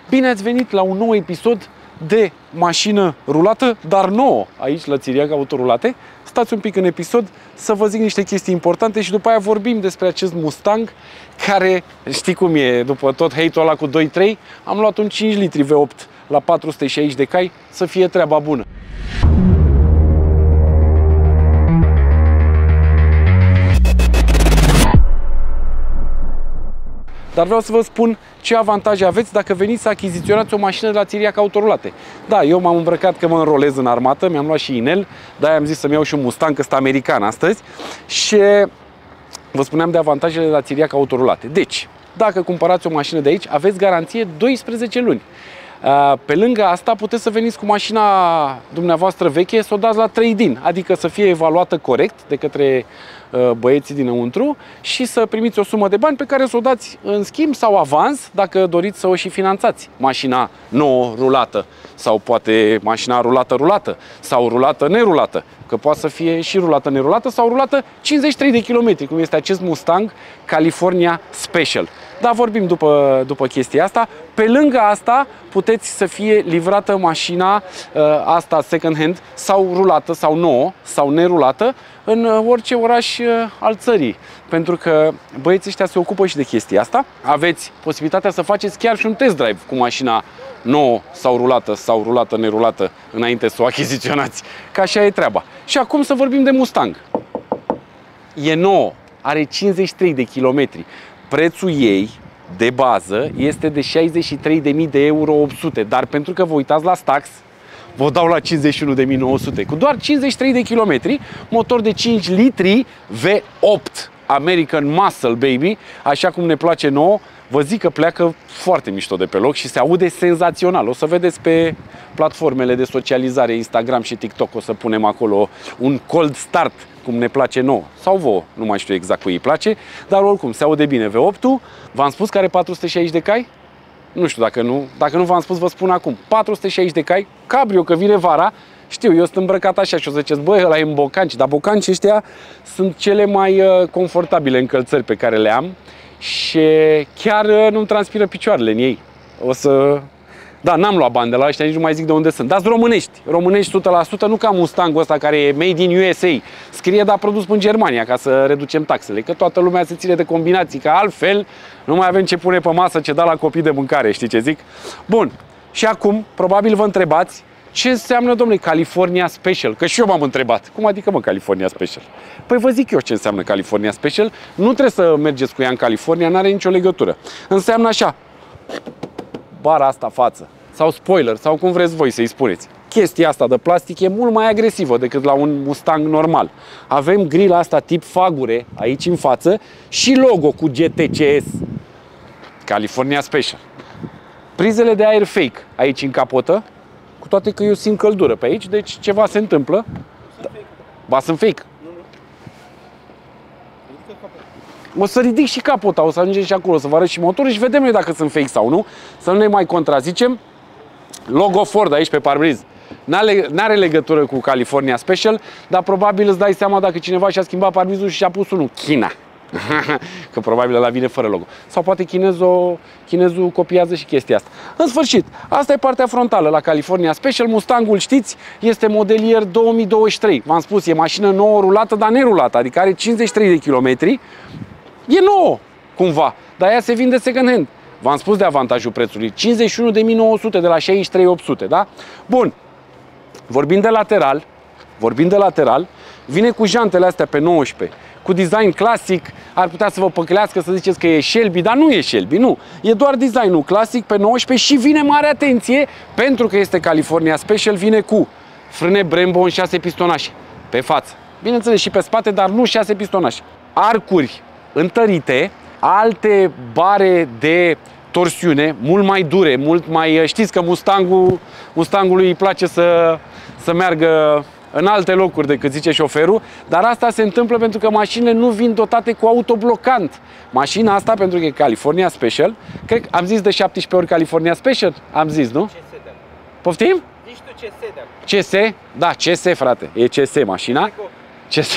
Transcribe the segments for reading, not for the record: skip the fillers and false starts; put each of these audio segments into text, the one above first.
Bine ați venit la un nou episod de mașină rulată, dar nouă, aici la Țiriac Autorulate. Stați un pic în episod să vă zic niște chestii importante și după aia vorbim despre acest Mustang care, știi cum e, după tot hate-ul ăla cu 2.3, am luat un 5 litri V8 la 460 de cai să fie treaba bună. Dar vreau să vă spun ce avantaje aveți dacă veniți să achiziționați o mașină de la Țiriac Autorulate. Da, eu m-am îmbrăcat că mă înrolez în armată, mi-am luat și inel, de-aia am zis să-mi iau și un Mustang, că ăsta american astăzi. Și vă spuneam de avantajele de la Țiriac Autorulate. Deci, dacă cumpărați o mașină de aici, aveți garanție 12 luni. Pe lângă asta puteți să veniți cu mașina dumneavoastră veche să o dați la trade-in, adică să fie evaluată corect de către băieții dinăuntru și să primiți o sumă de bani pe care să o dați în schimb sau avans dacă doriți să o și finanțați. Mașina nouă rulată sau poate mașina rulată sau rulată nerulată, că poate să fie și rulată nerulată sau rulată 53 de kilometri, cum este acest Mustang California Special. Dar vorbim după chestia asta. Pe lângă asta puteți să fie livrată mașina asta second hand sau rulată sau nouă sau nerulată în orice oraș al țării. Pentru că băieții ăștia se ocupă și de chestia asta. Aveți posibilitatea să faceți chiar și un test drive cu mașina nouă sau rulată nerulată înainte să o achiziționați. Că așa e treaba. Și acum să vorbim de Mustang. E nouă, are 53 de kilometri. Prețul ei de bază este de 63.800 de euro, dar pentru că vă uitați la Stax, vă dau la 51.900. Cu doar 53 de kilometri, motor de 5 litri V8 American Muscle, baby, așa cum ne place nouă. Vă zic că pleacă foarte mișto de pe loc și se aude senzațional. O să vedeți pe platformele de socializare, Instagram și TikTok, o să punem acolo un cold start, cum ne place nouă. Sau vouă, nu mai știu exact cui îi place, dar oricum se aude bine. V8-ul, v-am spus că are 460 de cai? Nu știu, dacă nu v-am spus, vă spun acum. 460 de cai, cabrio, că vine vara. Știu, eu sunt îmbrăcat așa și o să ziceți, băi, ăla e în bocanci, dar bocanci ăștia sunt cele mai confortabile încălțări pe care le am și chiar nu-mi transpiră picioarele în ei. Da, n-am luat bani de la ăștia, nici nu mai zic de unde sunt. Dar sunt românești 100%, nu ca Mustangul ăsta care e made in USA. Scrie, dar produs în Germania, ca să reducem taxele. Că toată lumea se ține de combinații, că altfel nu mai avem ce pune pe masă, ce da la copii de mâncare, știi ce zic? Bun, și acum, probabil vă întrebați, ce înseamnă, domnule, California Special? Că și eu m-am întrebat. Cum adică, mă, California Special? Păi vă zic eu ce înseamnă California Special. Nu trebuie să mergeți cu ea în California, n-are nicio legătură. Înseamnă așa, bara asta față, sau spoiler, sau cum vreți voi să-i spuneți. Chestia asta de plastic e mult mai agresivă decât la un Mustang normal. Avem grila asta tip fagure aici în față și logo cu GTCS. California Special. Prizele de aer fake aici în capotă, cu toate că eu simt căldură pe aici, deci ceva se întâmplă. Ba, sunt fake. O să ridic și capota, o să ajungem și acolo, să vă arăt și motorul și vedem noi dacă sunt fake sau nu. Să nu ne mai contrazicem. Logo Ford aici pe parbriz. N-are legătură cu California Special, dar probabil îți dai seama dacă cineva și-a schimbat parbrizul și și-a pus unul China. Că probabil ăla vine fără logo. Sau poate chinezul copiază și chestia asta. În sfârșit, asta e partea frontală la California Special. Mustangul, știți, este modelier 2023. V-am spus, e mașină nouă rulată, dar nerulată, adică are 53 de kilometri. E nouă, cumva, dar ea se vinde second hand. V-am spus de avantajul prețului. 51.900 de la 63.800, da? Bun. Vorbind de lateral, vine cu jantele astea pe 19, cu design clasic, ar putea să vă păcălească să ziceți că e Shelby, dar nu e Shelby, nu. E doar designul clasic pe 19 și vine, mare atenție, pentru că este California Special, vine cu frâne Brembo în 6 pistonașe pe față. Bineînțeles și pe spate, dar nu 6 pistonașe. Arcuri întărite, alte bare de torsiune, mult mai dure, mult mai... Știți că Mustangului îi place să meargă în alte locuri decât zice șoferul, dar asta se întâmplă pentru că mașinile nu vin dotate cu autoblocant. Mașina asta, pentru că e California Special, cred că am zis de 17 ori California Special? Am zis, nu? CS, da. Poftim? Zici tu CS, da. CS? Da, CS, frate. E CS mașina. CS.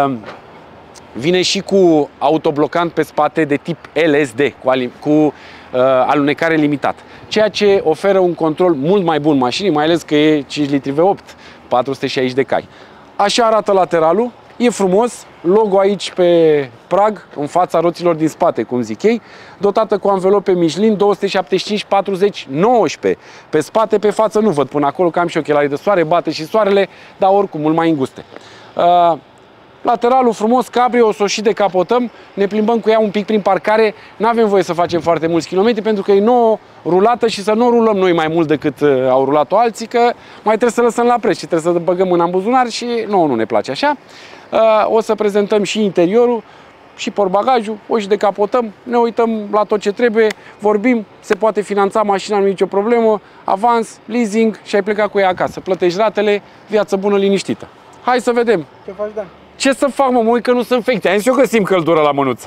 Vine și cu autoblocant pe spate de tip LSD, cu alunecare limitat. Ceea ce oferă un control mult mai bun mașinii, mai ales că e 5 litri V8, 460 de cai. Așa arată lateralul, e frumos, logo aici pe prag, în fața roților din spate, cum zic ei, dotată cu anvelope Michelin 275 40 19. Pe spate, pe față nu văd până acolo, că am și ochelari de soare, bate și soarele, dar oricum mult mai înguste. Lateralul frumos, cabrio, o să o și decapotăm, ne plimbăm cu ea un pic prin parcare, nu avem voie să facem foarte mulți kilometri pentru că e nouă, rulată și să nu rulăm noi mai mult decât au rulat-o alții, că mai trebuie să lăsăm la preț și trebuie să băgăm mâna în buzunar și nouă nu ne place așa. O să prezentăm și interiorul și portbagajul, o și decapotăm, ne uităm la tot ce trebuie, vorbim, se poate finanța mașina, nu e nicio problemă, avans, leasing și ai plecat cu ea acasă, plătești ratele, viață bună, liniștită. Hai să vedem! Ce faci, Dan? Ce să fac, mă uit că nu sunt fecte. Am zis eu că simt căldură la mânuță.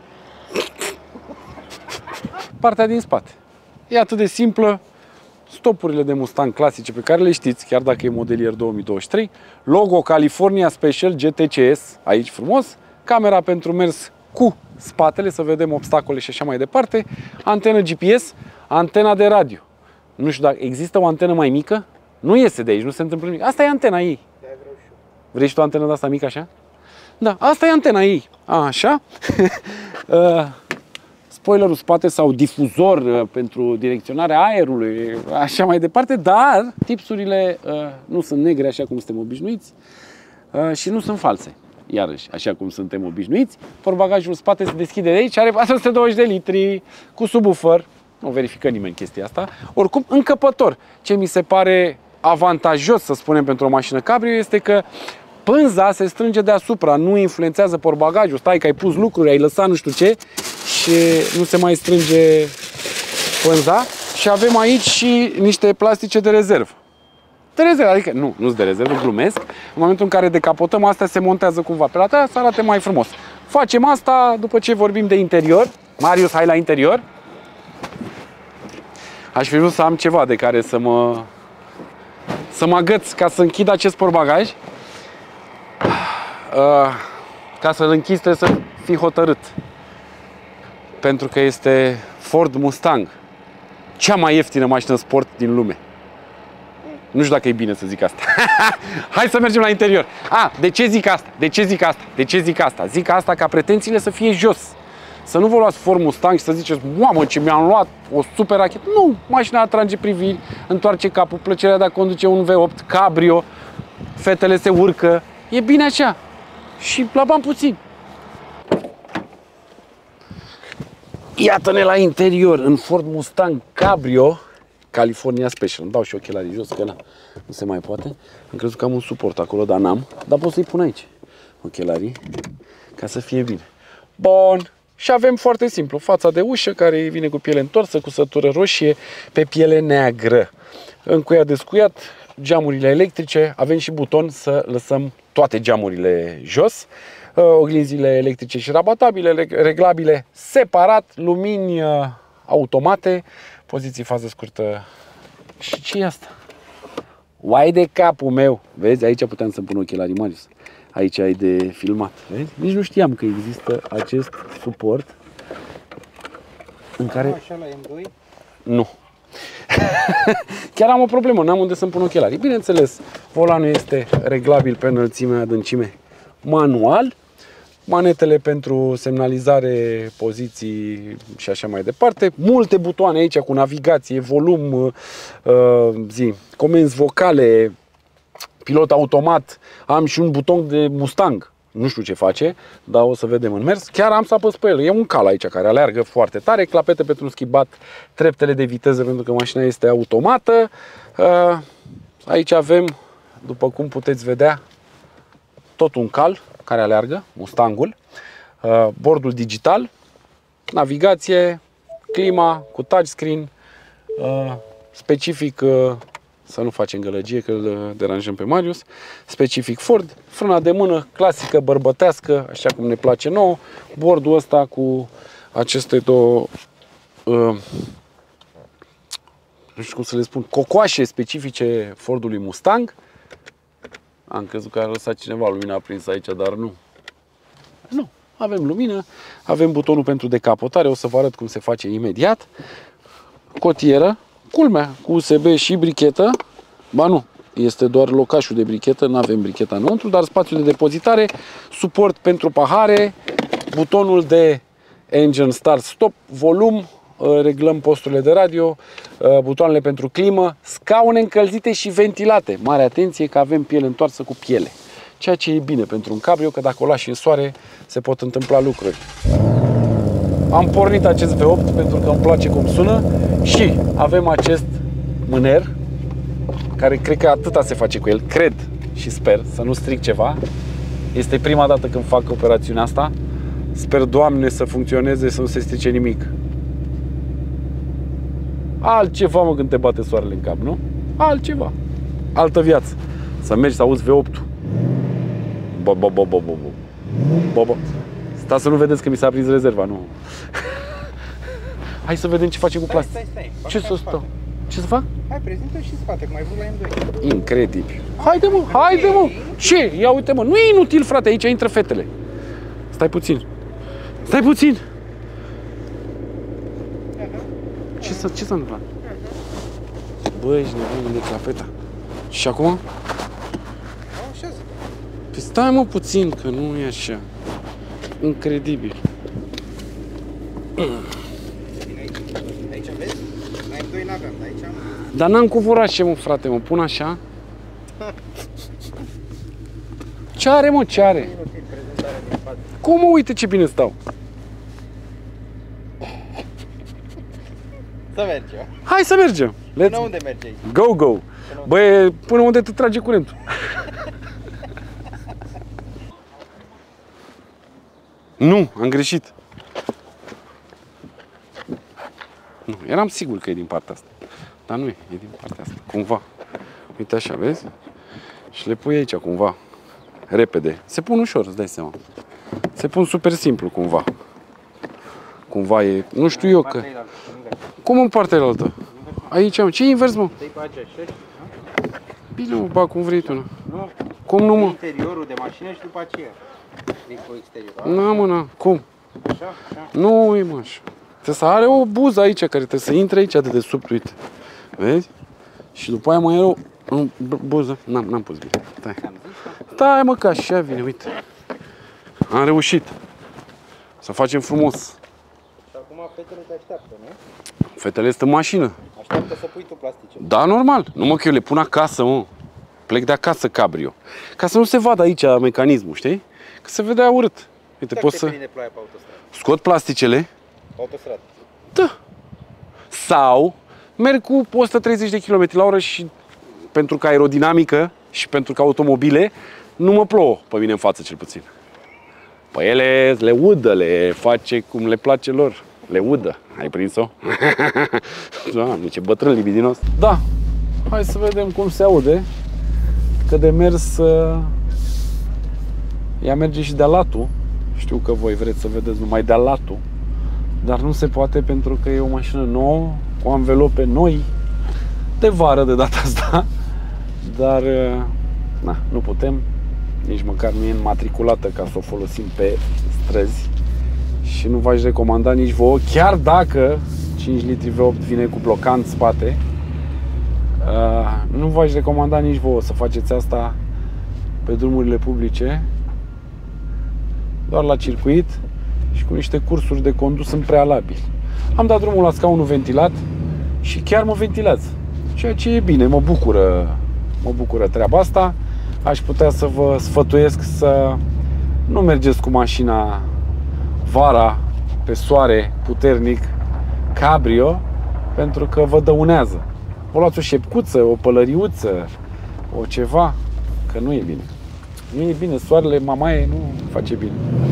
Partea din spate. E atât de simplă. Stopurile de Mustang clasice pe care le știți, chiar dacă e modelier 2023. Logo California Special GTCS, aici frumos. Camera pentru mers cu spatele, să vedem obstacole și așa mai departe. Antenă GPS, antena de radio. Nu știu dacă există o antenă mai mică. Nu iese de aici, nu se întâmplă nimic. Asta e antena ei. Vrei și tu o antenă de asta mică așa? Da, asta e antena ei. Așa. Spoilerul spate sau difuzor pentru direcționarea aerului, așa mai departe, dar tipsurile nu sunt negre așa cum suntem obișnuiți și nu sunt false. Iarăși, așa cum suntem obișnuiți. Portbagajul spate se deschide de aici, are 420 de litri cu subwoofer. Nu verifică nimeni chestia asta. Oricum, încăpător. Ce mi se pare avantajos, să spunem, pentru o mașină cabrio este că pânza se strânge deasupra, nu influențează portbagajul. Stai că ai pus lucruri, ai lăsat nu știu ce și nu se mai strânge pânza. Și avem aici și niște plastice de rezervă. De rezervă, adică nu sunt de rezervă, glumesc. În momentul în care decapotăm, astea se montează cumva pe lateral să arate mai frumos. Facem asta după ce vorbim de interior. Marius, hai la interior. Aș fi vrut să am ceva de care să mă agăț ca să închid acest portbagaj. Ca să-l închizi trebuie să fii hotărât. Pentru că este Ford Mustang. Cea mai ieftină mașină sport din lume. Nu știu dacă e bine să zic asta. Hai să mergem la interior. De ce zic asta? De ce zic asta? De ce zic asta? Zic asta ca pretențiile să fie jos. Să nu vă luați Ford Mustang și să ziceți, mamă, ce mi-am luat o super rachetă. Nu, mașina atrage priviri, întoarce capul, plăcerea de a conduce un V8, cabrio, fetele se urcă. E bine așa. Și la bani puțin. Iată-ne la interior, în Ford Mustang Cabrio California Special. Îmi dau și ochelarii jos, că nu se mai poate. Am crezut că am un suport acolo, dar n-am. Dar pot să-i pun aici ochelarii, ca să fie bine. Bun. Și avem foarte simplu, fața de ușă care vine cu piele întorsă, cu sătură roșie, pe piele neagră. Încuiat descuiat, geamurile electrice, avem și buton să lăsăm toate geamurile jos, oglinzile electrice și rabatabile, reglabile separat, lumini automate, poziții fază scurtă. Și ce e asta? Uai de capul meu! Vezi, aici puteam să-mi pun ochelarii, Marius. Aici ai de filmat, vezi? Nici nu știam că există acest suport în care... Așa la M2? Nu. Chiar am o problemă, n-am unde să-mi pun ochelarii. Bineînțeles, volanul este reglabil pe înălțime, adâncime, manual. Manetele pentru semnalizare, poziții și așa mai departe. Multe butoane aici cu navigație, volum, comenzi vocale, pilot automat. Am și un buton de Mustang. Nu știu ce face, dar o să vedem în mers. Chiar am să apăs pe el. E un cal aici care aleargă foarte tare. Clapete pentru schibat treptele de viteză pentru că mașina este automată. Aici avem, după cum puteți vedea, tot un cal care aleargă, Mustangul. Bordul digital, navigație, clima cu touchscreen, specific, să nu facem gălăgie că îl deranjăm pe Marius, specific Ford, frâna de mână clasică, bărbătească, așa cum ne place nouă, bordul ăsta cu aceste două, nu știu cum să le spun, cocoașe specifice Fordului Mustang. Am crezut că a lăsat cineva lumina aprinsă aici, dar nu. Nu, avem lumină, avem butonul pentru decapotare, o să vă arăt cum se face imediat. Cotieră, culmea, cu USB și brichetă. Ba nu, este doar locașul de brichetă, nu avem bricheta înăuntru, dar spațiul de depozitare, suport pentru pahare, butonul de engine start stop, volum, reglăm posturile de radio, butoanele pentru climă, scaune încălzite și ventilate. Mare atenție că avem piele întoarsă cu piele. Ceea ce e bine pentru un cabrio, că dacă o lași în soare, se pot întâmpla lucruri. Am pornit acest V8 pentru că îmi place cum sună și avem acest mâner, care cred că atâta se face cu el, cred și sper să nu stric ceva. Este prima dată când fac operațiunea asta. Sper, Doamne, să funcționeze, să nu se strice nimic. Altceva, mă, când te bate soarele în cap, nu? Altceva. Altă viață. Să mergi să auzi V8-ul. Stați să nu vedeți că mi s-a aprins rezerva, nu. Hai să vedem ce facem cu plastic. Stai. Ce să stau? Ce să fac? Hai, prezintă și spate, cum ai vrut la M2. Incredibil. Haide, mă. Ce? Ia uite, mă. Nu e inutil, frate, aici intră fetele. Stai puțin. Ce s-a întâmplat? Băi, ești nebun de clapeta. Și acum? Așează. Păi stai, mă, puțin, că nu e așa. Incredibil. Aici vezi? La M2 n-aveam, dar aici am... Dar n-am covorat, mă, frate, mă pun așa. Ce are, mă, ce are? Inutil, prezentarea din față. Cum, mă, uite ce bine stau. Să mergem. Hai să mergem. Până unde merge aici? Go. Băi, până unde te trage curentul. Nu, am greșit. Nu, eram sigur că e din partea asta. Dar nu e, e din partea asta, cumva. Uite așa, vezi? Și le pui aici, cumva. Repede. Se pun ușor, îți dai seama. Se pun super simplu, cumva. Cumva e, nu știu eu că... Cum în partea altă? Aici, mă. Ce invers, mă? Dă-i pe aceea, știi? Bine, mă, ba, cum vrei tu, nu? Nu. Cum nu, mă? Interiorul de mașină și după aceea. Din cu exteriorul. Na, mă, na. Cum? Așa. Nu e, mă, așa. Trebuie să are o buză aici, care trebuie să intre aici de desubt, uite. Vezi? Și după aia mai e o buză. N-am pus bine. Stai, mă, că așa vine, uite. Am reușit. Să facem frumos. Și acum fetele te așteaptă, nu? Fetele sunt în mașină. Așteaptă să pui tu plastice. Da, normal. Nu, mă, că eu le pun acasă, mă. Plec de acasă cabrio. Ca să nu se vadă aici mecanismul, știi? Că se vedea urât. Uite, poți să... prinde ploaia pe autostradă. Scot plasticele. Autostradă. Da. Sau merg cu 130 de km la oră și pentru că aerodinamică și pentru că automobile nu mă plouă pe mine în față, cel puțin. Pe ele le udă, le face cum le place lor. Le udă. Ai prins-o? Doamne, ce bătrân libidinos. Da. Hai să vedem cum se aude. Că de mers ea merge și de-a latul. Știu că voi vreți să vedeți numai de-a latul. Dar nu se poate pentru că e o mașină nouă, cu anvelope noi, de vară de data asta. Dar na, nu putem. Nici măcar nu e înmatriculată ca să o folosim pe străzi. Și nu v-aș recomanda nici vouă, chiar dacă 5 litri V8 vine cu blocant spate, nu v-aș recomanda nici vouă să faceți asta pe drumurile publice, doar la circuit și cu niște cursuri de condus în prealabil. Am dat drumul la scaunul ventilat și chiar mă ventilează, ceea ce e bine, mă bucură treaba asta. Aș putea să vă sfătuiesc să nu mergeți cu mașina vara pe soare puternic cabrio, pentru că vă dăunează. O luați o șepcuță, o pălăriuță, o ceva, că nu e bine. Nu e bine, soarele mamaie nu face bine.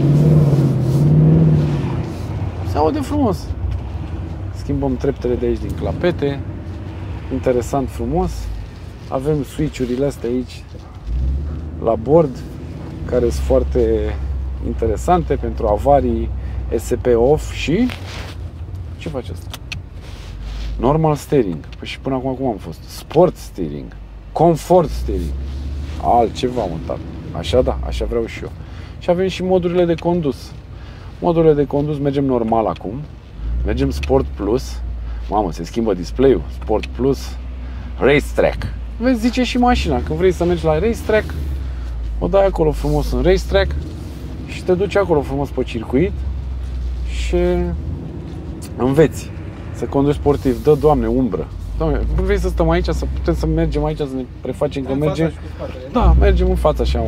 Se aude frumos. Schimbăm treptele de aici din clapete. Interesant, frumos. Avem switch-urile astea aici la bord, care sunt foarte interesante pentru avarii, ESP off și... Ce face asta? Normal steering. Păi și până acum cum am fost? Sport steering. Comfort steering. Altceva, mă, tată. Așa da, așa vreau și eu. Și avem și modurile de condus. Modurile de condus mergem normal acum. Mergem Sport Plus. Mamă, se schimbă display-ul. Sport Plus, Racetrack. Vezi, zice și mașina, când vrei să mergi la Racetrack, o dai acolo frumos în Racetrack și te duci acolo frumos pe circuit și înveți să conduci sportiv. Dă, Doamne, umbră. Doamne, vrei să stăm aici, să putem să mergem aici, să ne prefacem că mergem? Da, mergem în față așa.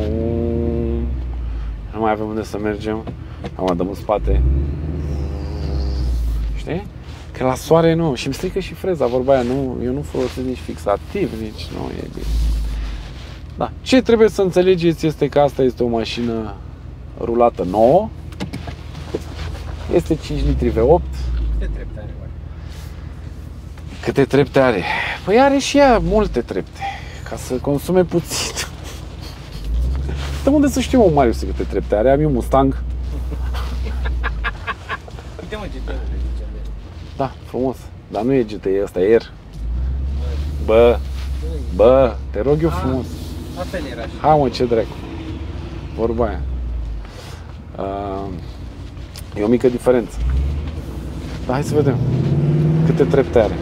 Nu mai avem unde să mergem. Acum dăm în spate. Știi? Că la soare nu. Și îmi strică și freza, vorba aia. Nu, eu nu folosesc nici fixativ, nici nu e bine. Da. Ce trebuie să înțelegeți este că asta este o mașină rulată nouă. Este 5 litri V8. Câte trepte are, oare? Câte trepte are? Păi are și ea multe trepte, ca să consume puțin. De unde să știu, Marius, câte trepte are? Am eu Mustang. Uite, mă, GT-ul de zicem de. Da, frumos. Dar nu e GTE, ăsta e Air. Bă, te rog eu frumos. Asta era așa. Hai, mă, ce dracu. Vorba aia. E o mică diferență. Dar hai să vedem câte trepte are.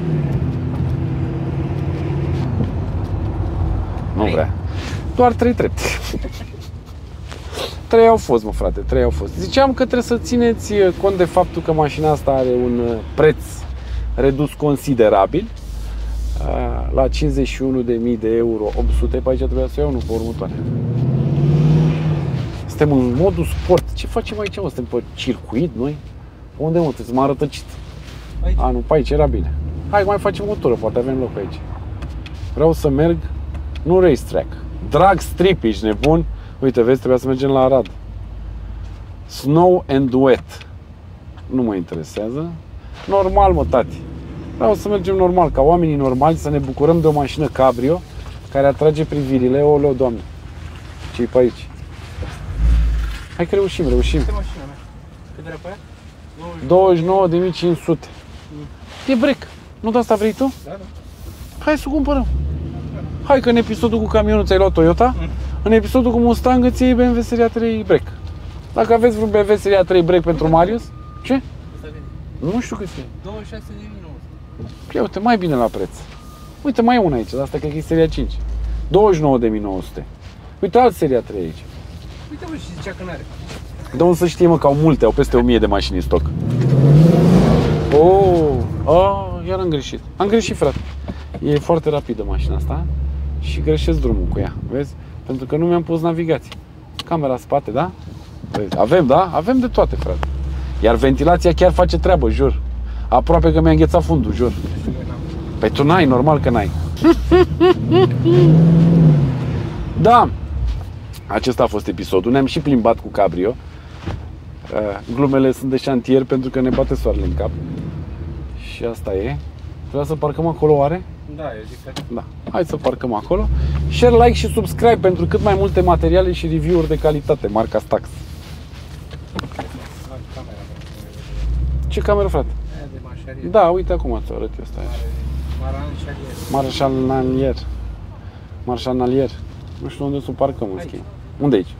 Nu vrea. Doar 3 trepte. 3 au fost, mă, frate, 3 au fost. Ziceam că trebuie să țineți cont de faptul că mașina asta are un preț redus considerabil. La 51.000 de euro, 800, pe aici trebuia să iau, nu pe următoarea. Suntem în modul sport. Ce facem aici, mă? Suntem pe circuit, noi? Unde, mă? Trebuie să mă rătăcit. Aici. A, nu, pe aici era bine. Hai, mai facem o tură, poate avem loc aici. Vreau să merg, nu racetrack, drag strip, ești nebun? Uite, vezi, trebuia să mergem la Arad. Snow and wet. Nu mă interesează. Normal, mă, tati. Vreau să mergem normal, ca oamenii normali, să ne bucurăm de o mașină cabrio care atrage privirile. Oleo, Doamne, ce-i pe aici? Hai că reușim. Câte mașina mea? Cât era pe aia? 29.500. E break. Nu de asta vrei tu? Da, da. Hai să o cumpărăm. Hai că în episodul cu camionul ți-ai luat Toyota, în episodul cu Mustang îți iei BMW Seria 3 break. Dacă aveți vreun BMW Seria 3 break pentru Marius, ce? Asta vede. Nu știu cât e. 26.900. Ia uite, mai bine la preț. Uite, mai e una aici, asta cred că e Seria 5. 29.900. Uite, alt Seria 3 aici. Uite, mă, și zicea că n-are. De unde să știe, mă, că au multe, au peste 1000 de mașini în stoc. Iar am greșit. Am greșit, frate. E foarte rapidă mașina asta și greșesc drumul cu ea, vezi? Pentru că nu mi-am pus navigație. Camera spate, da? Vezi? Avem, da? Avem de toate, frate. Iar ventilația chiar face treabă, jur. Aproape că mi-a înghețat fundul, jur. Păi tu n-ai, normal că n-ai. Da. Acesta a fost episodul. Ne-am și plimbat cu cabrio. Glumele sunt de șantier pentru că ne bate soarele în cap. Și asta e. Vreau să parcăm acolo, oare? Da, eu zic că... Da. Hai să parcăm acolo. Share, like și subscribe pentru cât mai multe materiale și review-uri de calitate. Marca Stax. Ce cameră, frate? Aia de mașarie. Da, uite acum ți-o arăt eu, stai așa. Marșanalier. Nu știu unde să o parcăm, în schimb. Unde aici?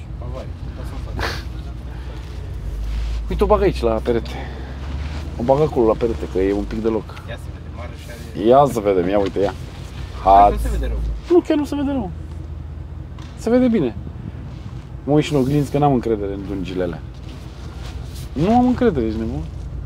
Uite, o bag aici, la perete. O bag acolo, la perete, că e un pic de loc. Ia să vedem, Marșalie. Ia să vedem, ia uite, ia. Nu se vede rău. Nu, chiar nu se vede rău. Se vede bine. Mă uit și în oglinzi că n-am încredere în dungile alea. Nu am încredere, ești nebun.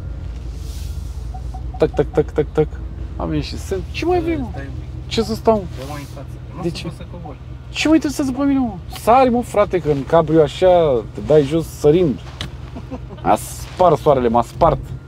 Tac, tac, tac, tac, tac. Am ieșit semn. Ce mai vrei, mă? Ce să stau? Dă mai în față. De Nu ce? o să cobor. Ce mă interesează pe mine, mă? Sari, mă, frate, că în cabrio așa te dai jos sărind. A spart soarele, m-a spart.